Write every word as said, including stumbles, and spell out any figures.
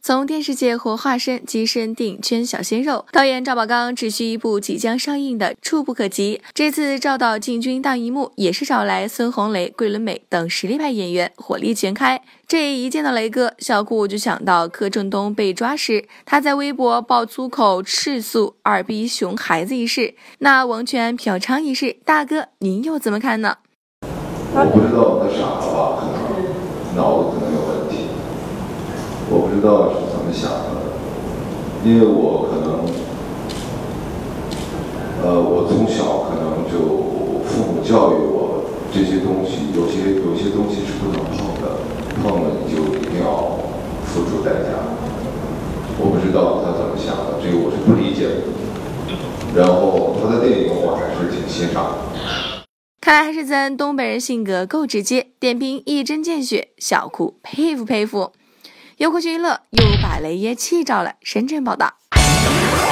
从电视界活化身跻身电影圈小鲜肉，导演赵宝刚只需一部即将上映的《触不可及》，这次赵导进军大荧幕也是找来孙红雷、桂纶镁等实力派演员，火力全开。这一见到雷哥，小顾就想到柯震东被抓时他在微博爆粗口斥诉二逼熊孩子一事，那王权嫖娼一事，大哥您又怎么看呢？ 我不知道他傻了吧，可能脑子可能有问题，我不知道是怎么想的，因为我可能，呃，我从小可能就父母教育我，这些东西有些有些东西是不能碰的，碰了你就一定要付出代价。我不知道他怎么想的，这个我是不理解的。然后他的电影我还是挺欣赏的。 看来还是咱东北人性格够直接，点评一针见血，小酷佩服佩服。优酷娱乐又把雷爷气着了。深圳报道。